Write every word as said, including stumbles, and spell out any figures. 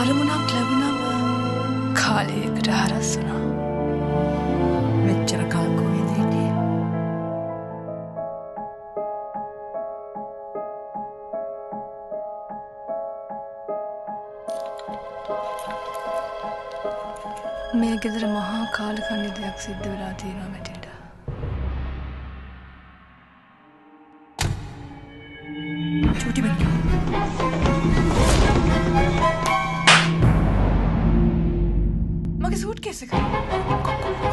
අරමුණක් ලැබුණම කාලයකට හරස් වුණා. මෙච්චර කල් කොහෙද හිටියේ? මේ ගෙදර මහා කාලකන්ණි දෙයක් සිද්ධ වෙලා තියෙනවා මැටිල්ඩා. චූටි බං. මගේ සූට්කේස් එක.